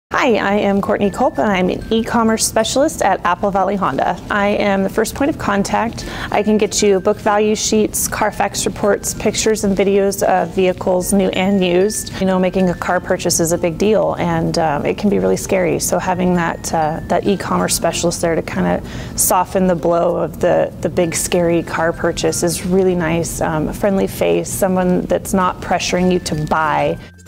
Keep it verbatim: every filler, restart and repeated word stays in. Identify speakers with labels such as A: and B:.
A: Hi, I am Courtney Culp and I'm an e-commerce specialist at Apple Valley Honda. I am the first point of contact. I can get you book value sheets, Carfax reports, pictures and videos of vehicles, new and used. You know, making a car purchase is a big deal and um, it can be really scary. So having that uh, that e-commerce specialist there to kind of soften the blow of the, the big scary car purchase is really nice. Um, a friendly face, someone that's not pressuring you to buy.